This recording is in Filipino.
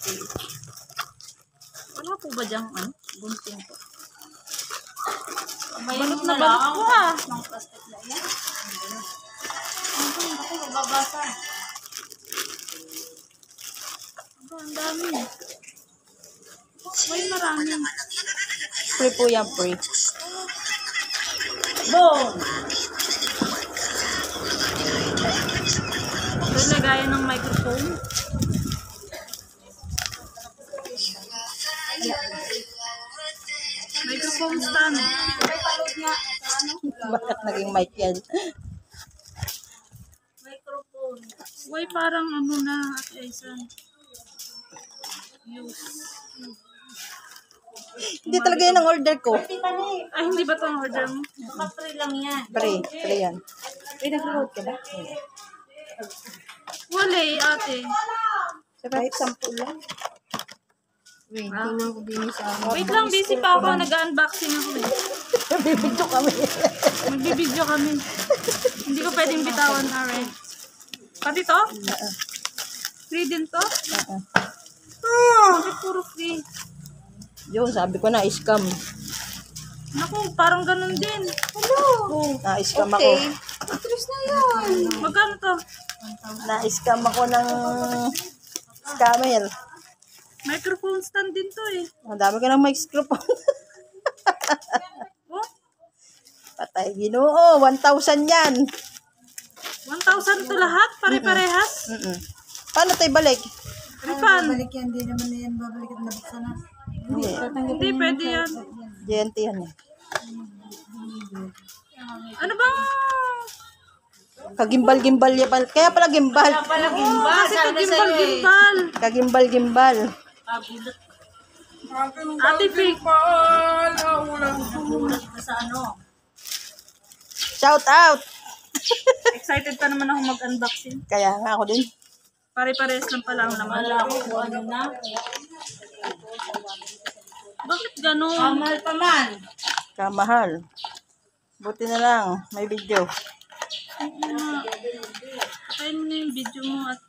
Wala po ba diyang gunting po? Balot na balot ko ha. Mga plastic na yan. Ako mababasa. Ang dami. May marami. Free po yan, free. Boom! Ito lagayan ng microphone. Microphone stand. Bakit naging mic yan? Microphone. Uy, parang na, at Aisan. Use. Hindi talaga yan ang order ko. Ay, hindi ba ito ang order mo? Free lang yan. Free yan. May nag-load ka ba? Wala ate. Kahit 10 lang. Wait, tingnan ko din sa ano. Wait lang, busy pa ako. Nag-unboxing ako eh. Bibigyo kami. Magbibideo kami. Hindi ko pwedeng bitawan, alright. Pati to? Free din to? Bakit puro free? Yun, sabi ko na, scam. Naku, parang ganun din. Na-scam ako. Atras na yun. Magkano to? Na-scam ako ng scammer. Microphone stand din to eh. Ang dami ka ng microphone. Oh, Patay Ginoo, 1,000 yan. 1,000 to lahat? Pare-parehas? Paano tayo balik? Refund? Balik yan, di naman na yan babalik at nabuksan na. Hindi. Hindi, pwede yan. GNT yan eh. Ano bang... Kagimbal-gimbal yan pala. Kaya pala gimbal. Kasi ito gimbal-gimbal. Kagimbal-gimbal. Ate Fake. Shout out! Excited pa naman ako mag-unboxing. Kaya nga ako din. Pare-pares lang pala ang naman. Bakit gano'n? Mahal pa man. Kamahal. Buti na lang. May video. Patayin mo na yung video mo at